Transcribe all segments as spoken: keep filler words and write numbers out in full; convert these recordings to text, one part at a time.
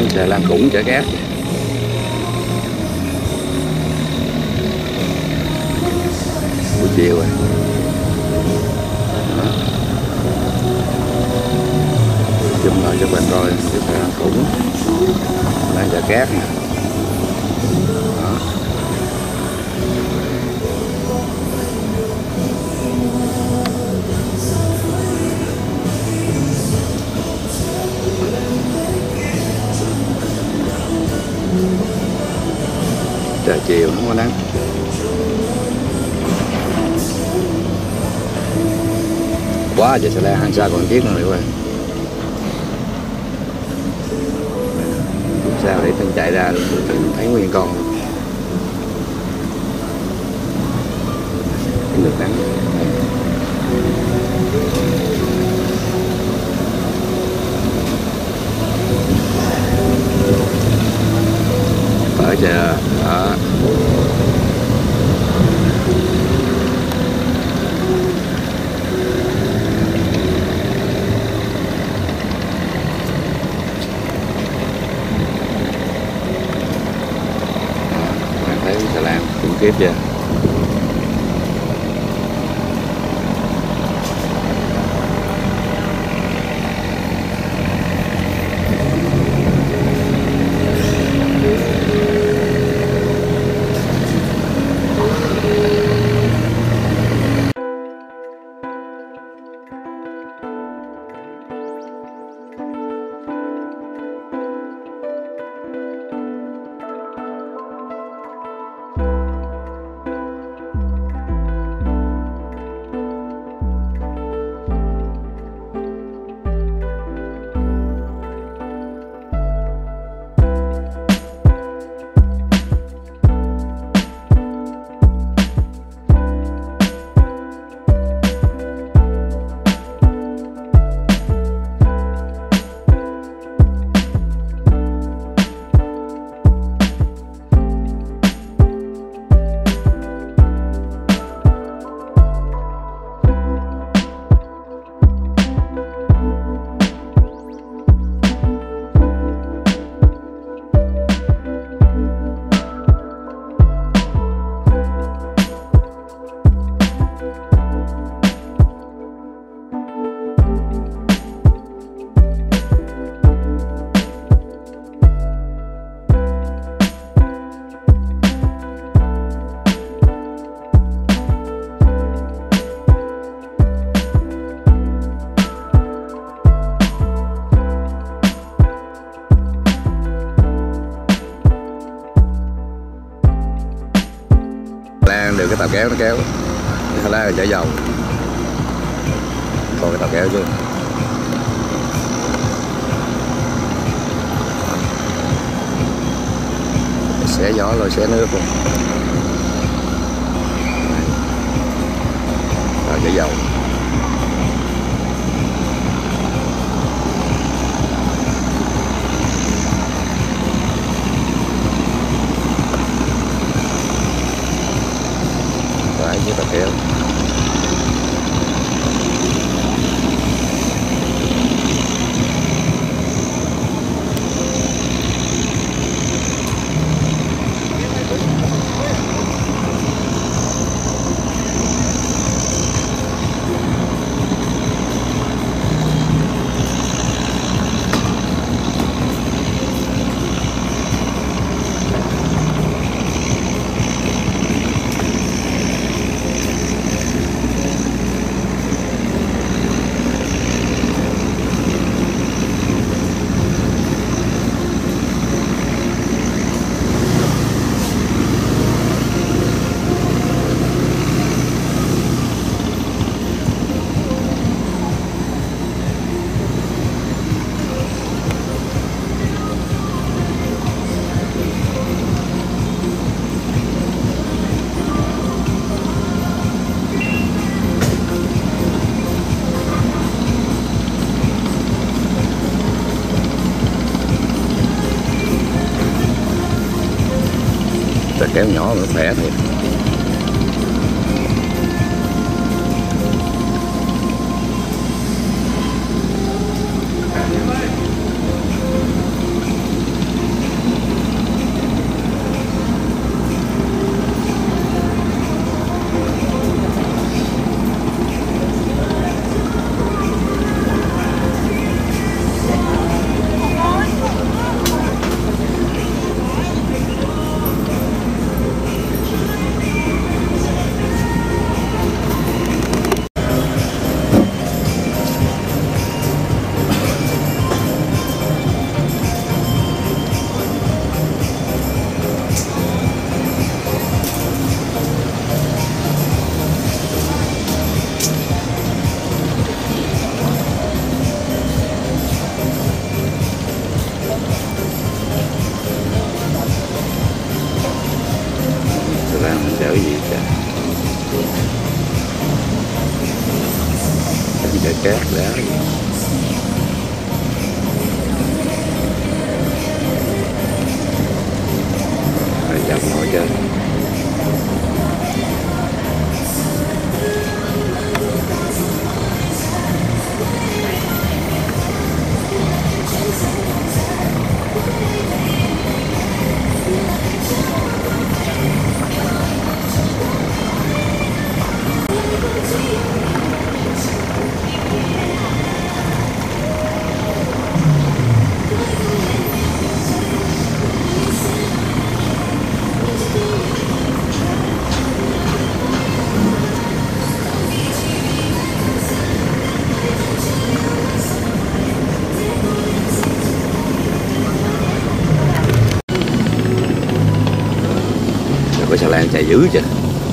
Xà lan khủng chở cát. Buổi chiều rồi. Chụm lại cho bạn coi cái xà lan khủng đang chở cát nè. Đó. Trời chiều không có nắng. Quá trời xà lan, hàng xa còn chiếc nữa rồi các bạn. Sao để mình chạy ra thấy nguyên con cái nước nắng. Ở chờ đó. Xà lan khủng khiếp chưa? Lan được cái tàu kéo nó kéo, Hà Lan là chở dầu, còn cái tàu kéo chứ. Xé gió rồi xé nước luôn. Tàu chở dầu. Với tàu kéo kéo nhỏ nó khỏe thiệt. cát đá rồi dòng nổi trên. Có xà lan chạy dữ chứ.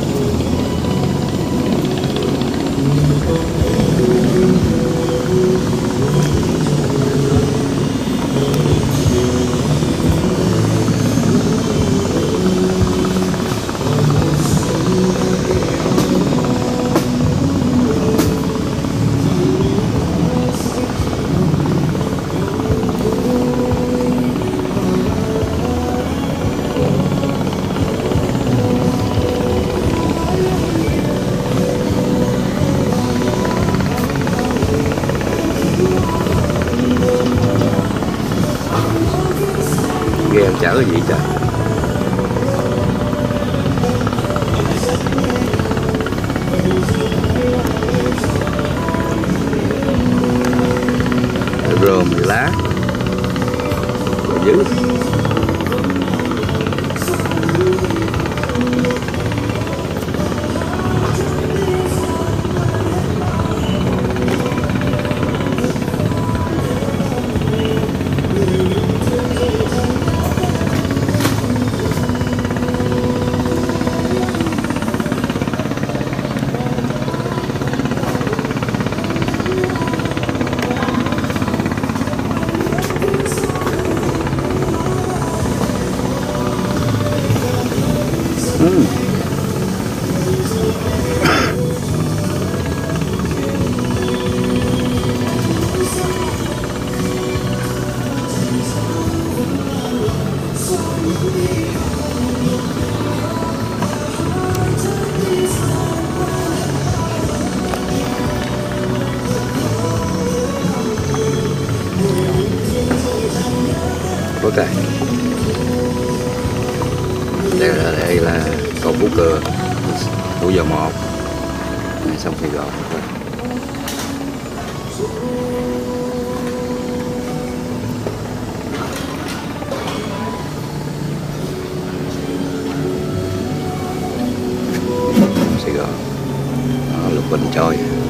Ghe chở cái gì trời. Rơm lá dữ. Ừ. Ok. Đây là, đây là cầu Phú Cường, Thủ Dầu Một, sông Sài Gòn. Sài Gòn, đó, Lục Bình trôi.